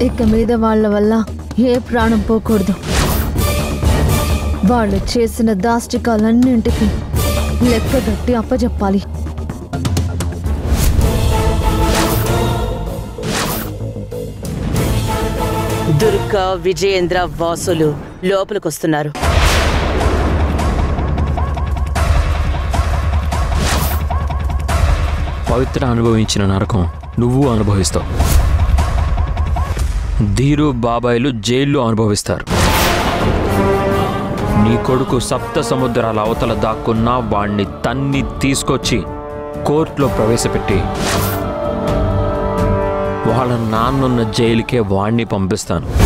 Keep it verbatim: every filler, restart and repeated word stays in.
ఇక మీద వాళ్ళ వల్ల ఏ ప్రాణం పోకూడదు. వాళ్ళు చేసిన దాష్టికాలన్నింటికి లెక్కగట్టి అప్పచెప్పాలి. దుర్గా, విజయేంద్ర, వాసులు లోపలికొస్తున్నారు. పవిత్ర అనుభవించిన నరకం నువ్వు అనుభవిస్తావు. ధీరు, బాబాయిలు జైల్లో అనుభవిస్తారు. నీ కొడుకు సప్త సముద్రాల అవతల దాక్కున్నా వాణ్ణి తన్ని తీసుకొచ్చి కోర్టులో ప్రవేశపెట్టి వాళ్ళ నాన్నున్న జైలుకే వాణ్ణి పంపిస్తాను.